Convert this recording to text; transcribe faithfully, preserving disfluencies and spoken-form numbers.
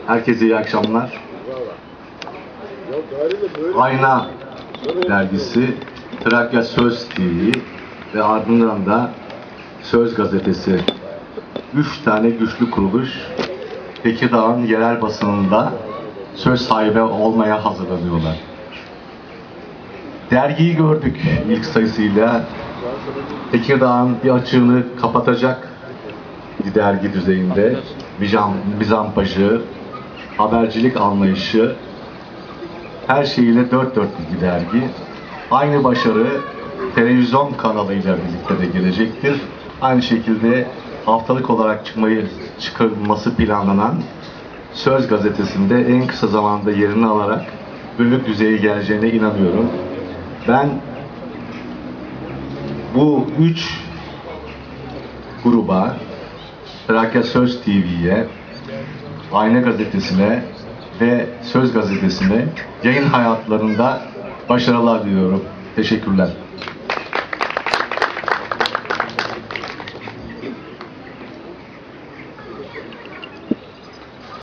Herkese iyi akşamlar. Ayna dergisi, Trakya Söz T V ve ardından da Söz Gazetesi. Üç tane güçlü kuruluş Tekirdağ'ın yerel basınında söz sahibi olmaya hazırlanıyorlar. Dergiyi gördük ilk sayısıyla. Tekirdağ'ın bir açığını kapatacak bir dergi düzeyinde. Bizampajı, habercilik anlayışı, her şeyiyle dört dörtlük bir dergi. Aynı başarı televizyon kanalıyla birlikte de gelecektir. Aynı şekilde haftalık olarak çıkmayı çıkarılması planlanan Söz Gazetesi'nde en kısa zamanda yerini alarak günlük düzeye geleceğine inanıyorum. Ben bu üç gruba, Trakya Söz T V'ye, Ayna Gazetesi'ne ve Söz Gazetesi'ne yayın hayatlarında başarılar diliyorum. Teşekkürler.